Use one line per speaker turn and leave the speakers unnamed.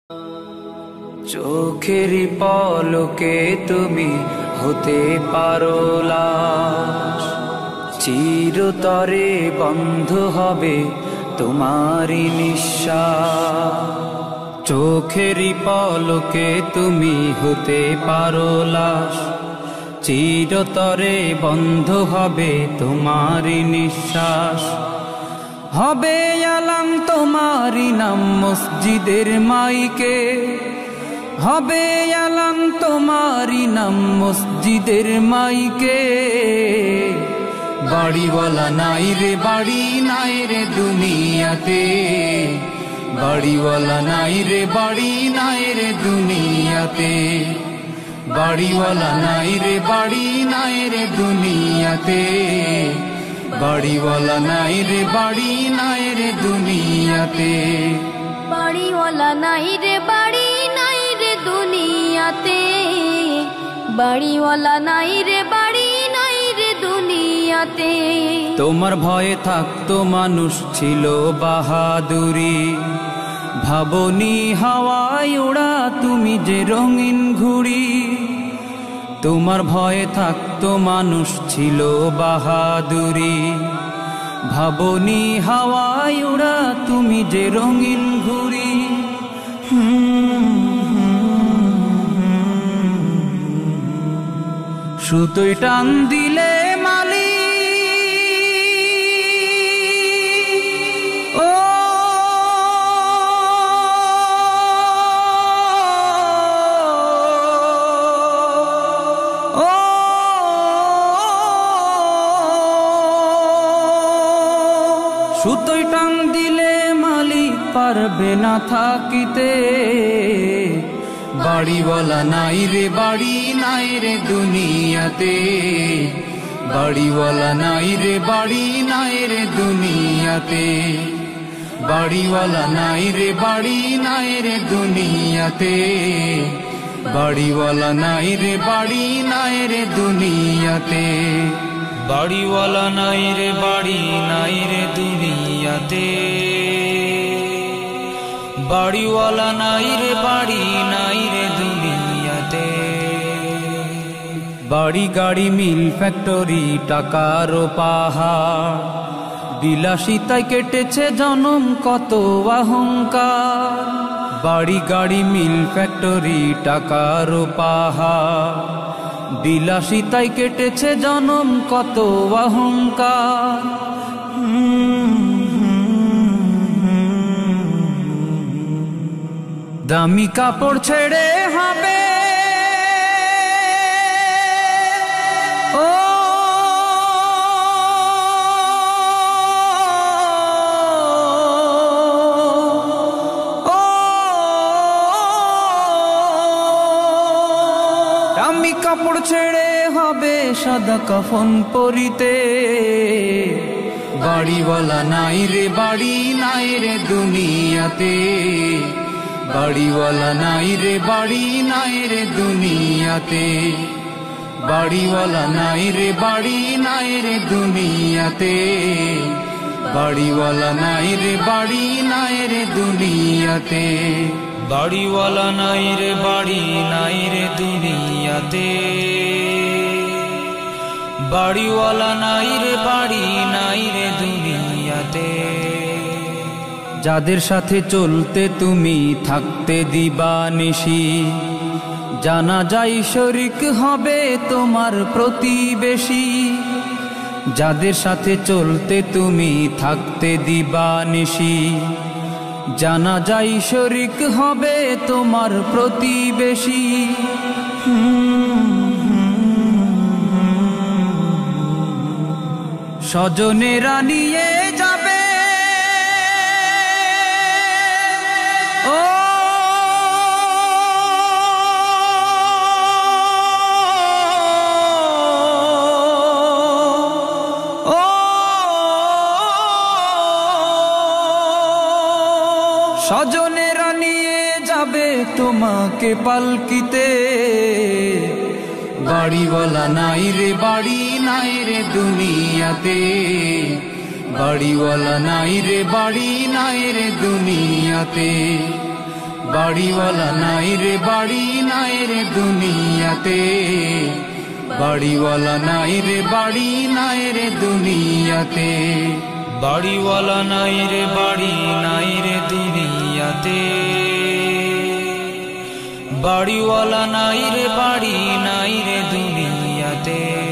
চোখেরই পলকে তুমি হতে পারো লাশ, চিরতরে বন্ধ হবে তোমারই নিঃশ্বাস। চোখেরই পলকে তুমি হতে পারো লাশ, চিরতরে বন্ধ হবে তোমারই নিঃশ্বাস। হবে আলাম তোমারই নাম মসজিদের মাইকে, হবে আলাম তোমারই নাম মসজিদের মাইকে। বাড়িওয়ালা নাই রে বাড়ি নাই রে দুনিয়াতে, বাড়িওয়ালা নাই রে বাড়ি নাই রে দুনিয়াতে। বাড়িওয়ালা নাই রে বাড়ি নাই রে দুনিয়াতে, বাড়িওয়ালা নাই রে বাড়ি নাই রে দুনিয়াতে।
বাড়িওয়ালা নাই রে বাড়ি নাই রে দুনিয়াতে, বাড়িওয়ালা নাই রে বাড়ি নাই রে দুনিয়াতে।
তোমার ভয়ে থাকতো মানুষ ছিল বাহাদুরি, ভাবনি হাওয়ায় ওড়া তুমি যে রঙিন ঘুড়ি। তোমার ভয়ে থাকতো মানুষ ছিল বাহাদুরি, ভাবনি হাওয়ায় ওড়া তুমি যে রঙিন ঘুড়ি। সুতোয় টান দিলে মালি ও সুতোয় টান দিলে মালিক পারবে না থাকিতে। বাড়িওয়ালা নাই রে বাড়ি নাই রে দুনিয়াতে, বাড়িওয়ালা নাই রে বাড়ি নাই রে দুনিয়াতে। বাড়িওয়ালা নাই রে বাড়ি নাই রে দুনিয়াতে, বাড়িওয়ালা নাই রে বাড়ি নাই রে দুনিয়াতে। বাড়িওয়ালা নাই রে বাড়ি নাই রে দুনিয়াতে, বাড়িওয়ালা নাই রে বাড়ি নাই রে দুনিয়াতে। বাড়ি গাড়ি মিল ফ্যাক্টরি টাকার পাহাড়, বিলাসিতায় কেটেছে জনম কত অহংকার। বাড়ি গাড়ি মিল ফ্যাক্টরি টাকার পাহাড়, বিলাসিতায় কেটেছে জনম কত অহংকার। দামি কাপড় ছেড়ে হবে ও দামি কাপড় ছেড়ে হবে সাদা কাফন পরিতে। বাড়িওয়ালা নাই রে বাড়ি নাই রে দুনিয়াতে, বাড়িওয়ালা নাই রে বাড়ি নাই রে দুনিয়াতে। বাড়িওয়ালা নাই রে বাড়ি নাই রে দুনিয়াতে, বাড়িওয়ালা নাই রে বাড়ি নাই রে দুনিয়াতে। বাড়িওয়ালা নাই রে বাড়ি নাই রে দুনিয়াতে, বাড়িওয়ালা নাই রে বাড়ি নাই রে দুনিয়াতে। যাদের সাথে চলতে তুমি থাকতে দিবানিশি, জানা যায় শরিক হবে তোমার প্রতিবেশী। যাদের সাথে চলতে তুমি থাকতে দিবানিশি, জানা যায় শরিক হবে তোমার প্রতিবেশী। স্বজনেরা নিয়ে যাবে ও স্বজনেরা নিয়ে যাবে তোমাকে পালকিতে। বাড়িওয়ালা নাই রে বাড়ি নাই রে দুনিয়াতে, বাড়িওয়ালা নাই রে বাড়ি নাই রে দুনিয়াতে। বাড়িওয়ালা নাই রে বাড়ি নাই রে দুনিয়াতে, বাড়িওয়ালা নাই রে বাড়ি নাই রে দুনিয়াতে,
বাড়িওয়ালা নাই রে বাড়ি নাই রে দুনিয়াতে, বাড়িওয়ালা নাই রে বাড়ি নাই রে দুনিয়াতে।